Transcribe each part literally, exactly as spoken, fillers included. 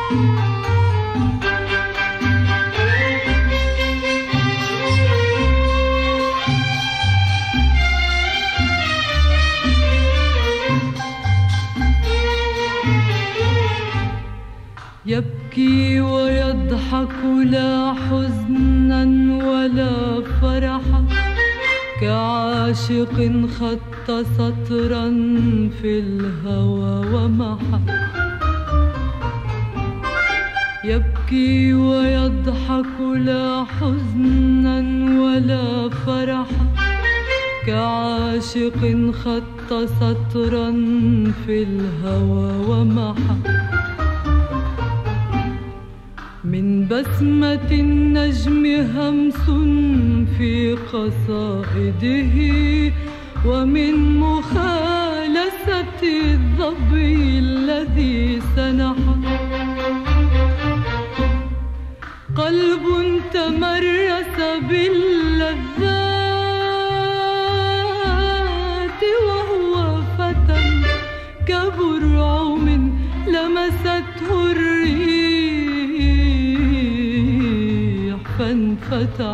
يبكي ويضحك لا حزنا ولا فرحا، كعاشق خط سطرا في الهوى ومحى. يبكي ويضحك لا حزنا ولا فرحا، كعاشق خط سطرا في الهوى ومحى. من بسمة النجم همس في قصائده، ومن مخالسة الظبي الذي سنحى. قلب تمرس باللذات وهو فتى، كبرعم لمسته الريح فانفتح.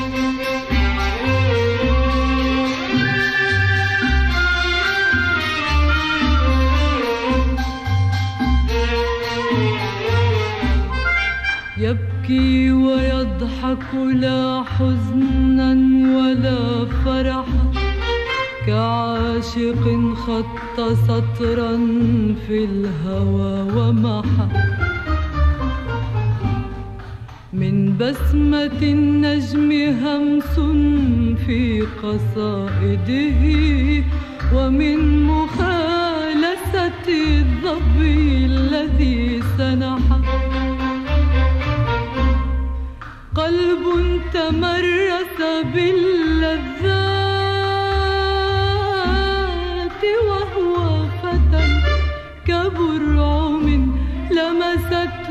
يبكي ويضحك لا حزنا ولا فرحا، كعاشق خط سطرا في الهوى ومحى. من بسمة النجم همس في قصائده، ومن مخالسة الظبي الذي سنحى. قلب تمرس باللذات وهو فتى، كبرعم لمسته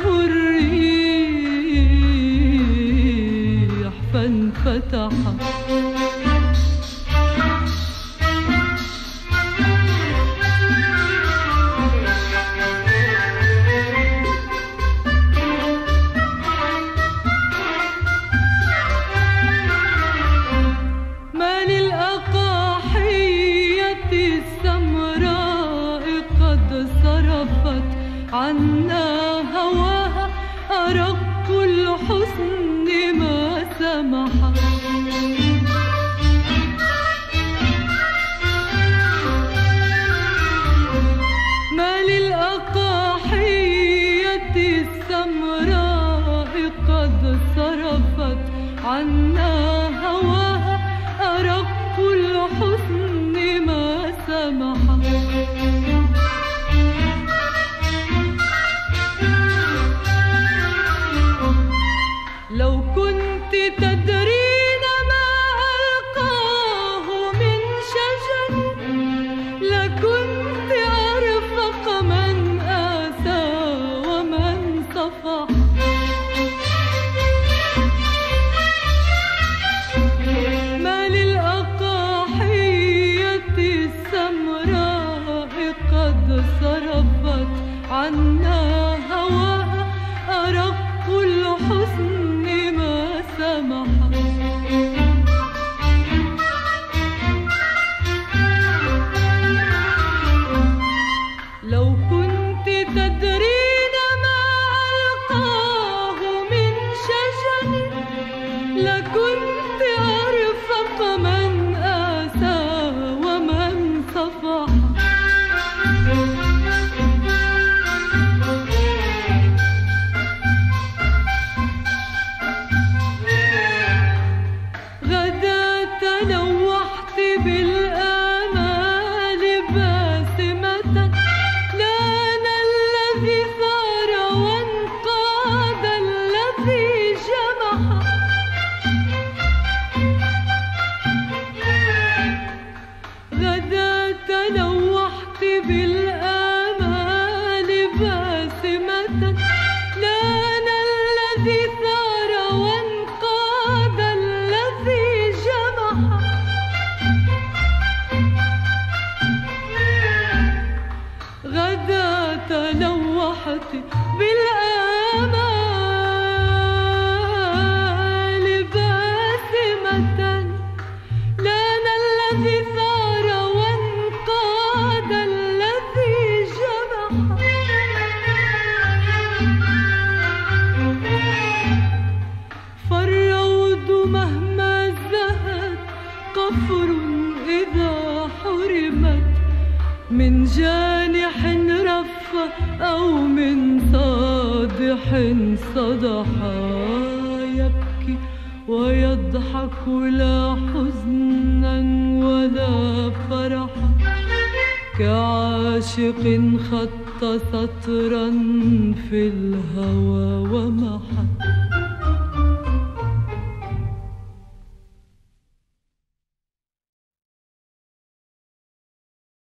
الريح فانفتح. عنا هواها أرق الحسن ما سمح. ما للأقاحية السمراء قد صرفت عنا هواها أرق الحسن ما سمح. لو كنت تدرين ما ألقاه من شجر، لكنت أرفق من آسى ومن صفح. ما للأقاحية السمراء قد صرفت عنا هواها أرق الحسن ما سمح. لو كنت تدرين ما ألقاه من شجر، لكنت أرفق من آسى ومن صفح. تلوحت بالآمال باسمة، لان الذي ثار وانقاد الذي جمح. غدا تلوحت بالآمال باسمة، لان الذي ثار وانقاد الذي جمح. غدا تلوحت بالآمال صبح صدحا يبكي ويضحك لا حزنا ولا فرحا، كعاشق خط سطرا في الهوى ومحا.